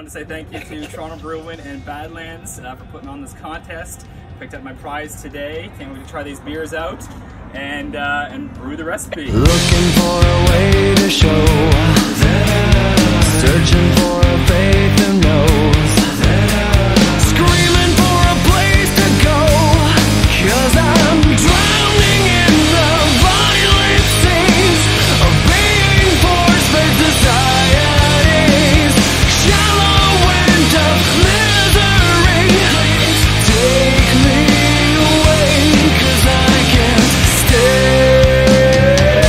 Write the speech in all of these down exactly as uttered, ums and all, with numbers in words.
wanted to say thank you to Toronto Brewing and Badlands uh, for putting on this contest. Picked up my prize today. Can't wait to try these beers out and uh, and brew the recipe. Looking for a way to show, searching for a faith who knows, screaming for a place to go, 'cause I'm drowning in the violent seas of being forced fed societies, shallow wind of misery. Take me away, 'cause I can't stay.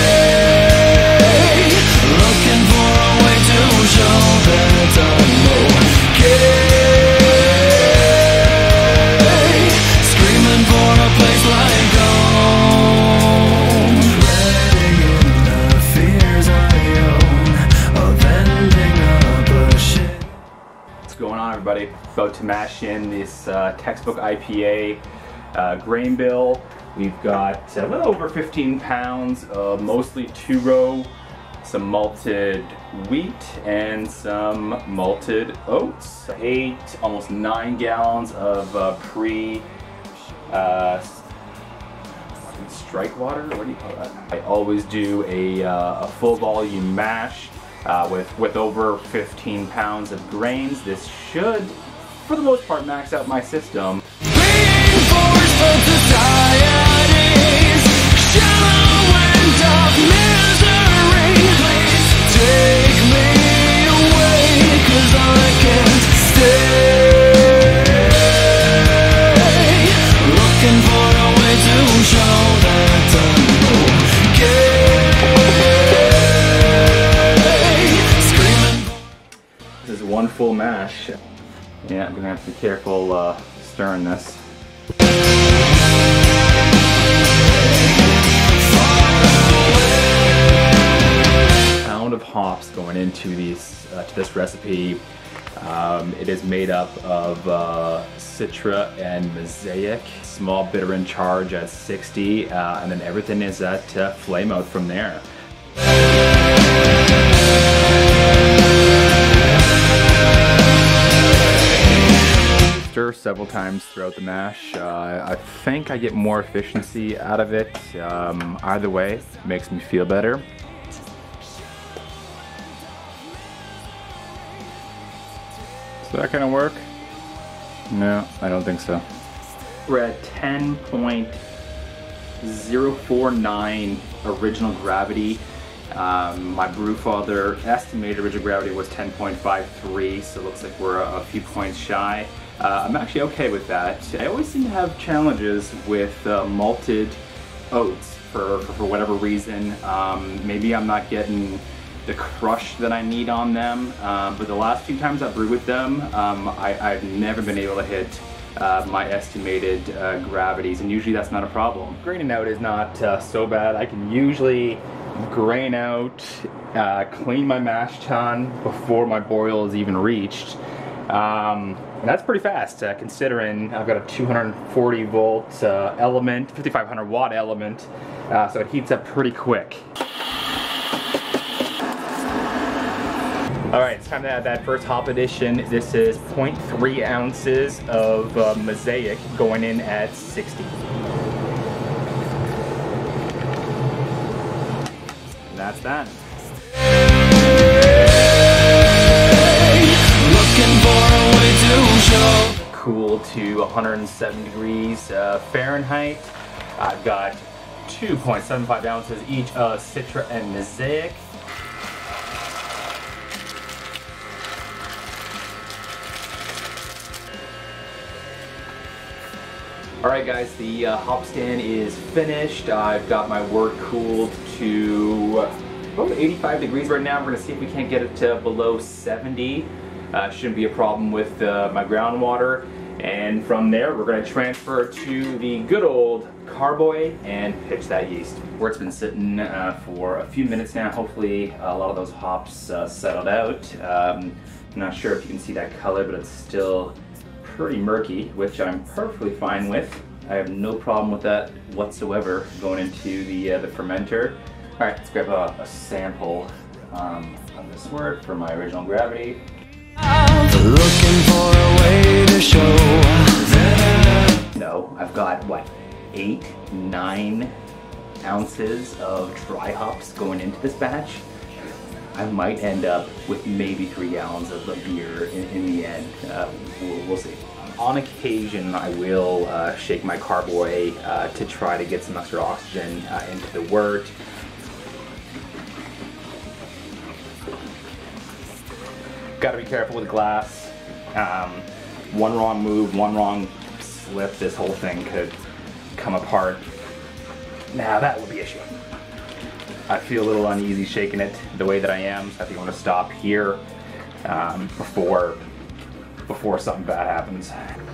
Looking for a way to show that I'm okay. Screaming for a place like home. Letting in the fears I own of ending up a shit. What's going on, everybody? About to mash in this uh, textbook I P A uh, grain bill. We've got a little over fifteen pounds of mostly two-row, some malted wheat, and some malted oats. Eight, almost nine gallons of uh, pre uh, strike water. What do you call that? I always do a, uh, a full volume mash uh, with with over fifteen pounds of grains. This should, for the most part, max out my system. Being forced from societies, shallow wind of misery. Please take me away, 'cause I can't stay. Looking for a way to show that I'm okay. Screaming. This is one full mash. Yeah, I'm gonna have to be careful uh, stirring this. Pound of hops going into these uh, to this recipe. Um, it is made up of uh, Citra and Mosaic. Small bitter in charge at sixty, uh, and then everything is at uh, flame out from there. Stir several times throughout the mash. Uh, I think I get more efficiency out of it. Um, either way, makes me feel better. Does that kind of work? No, I don't think so. We're at ten point zero four nine original gravity. Um, my brewfather estimated original gravity was ten point five three, so it looks like we're a, a few points shy. Uh, I'm actually okay with that. I always seem to have challenges with uh, malted oats for, for, for whatever reason. Um, maybe I'm not getting the crush that I need on them, um, but the last few times I've brewed with them, um, I, I've never been able to hit uh, my estimated uh, gravities, and usually that's not a problem. Graining out is not uh, so bad. I can usually grain out, uh, clean my mash tun before my boil is even reached. Um, and that's pretty fast, uh, considering I've got a two hundred forty volt uh, element, fifty-five hundred watt element, uh, so it heats up pretty quick. Alright, it's time to add that first hop addition. This is zero point three ounces of uh, Mosaic going in at sixty. And that's that. Cool to one hundred seven degrees uh, Fahrenheit. I've got two point seven five ounces each of Citra and Mosaic. Alright guys, the uh, hop stand is finished. I've got my wort cooled to about eighty-five degrees right now. We're going to see if we can't get it to below seventy. Uh, shouldn't be a problem with uh, my groundwater. And from there, we're going to transfer to the good old carboy and pitch that yeast. Where it's been sitting uh, for a few minutes now. Hopefully a lot of those hops uh, settled out. Um, I'm not sure if you can see that color, but it's still pretty murky, which I'm perfectly fine with. I have no problem with that whatsoever going into the, uh, the fermenter. All right, let's grab a, a sample um, of this wort for my original gravity. eight, nine ounces of dry hops going into this batch, I might end up with maybe three gallons of the beer in, in the end. Uh, we'll, we'll see. On occasion, I will uh, shake my carboy uh, to try to get some extra oxygen uh, into the wort. Gotta be careful with glass. Um, one wrong move, one wrong slip, this whole thing could come apart. Now that would be an issue. I feel a little uneasy shaking it the way that I am, so I think I'm gonna stop here um, before, before something bad happens.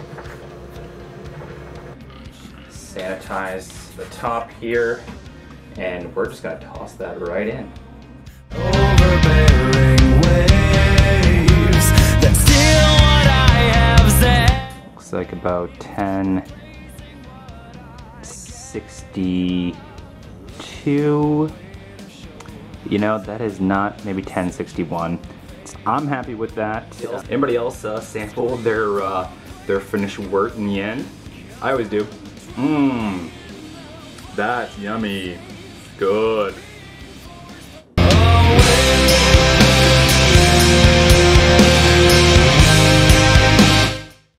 Sanitize the top here, and we're just gonna toss that right in. Overbearing waves that steal what I have said. Looks like about ten sixty-two. You know, that is not, maybe ten sixty-one. I'm happy with that. Anybody else uh, sample their uh, their finished wort in the end? I always do. Mmm, that's yummy. Good.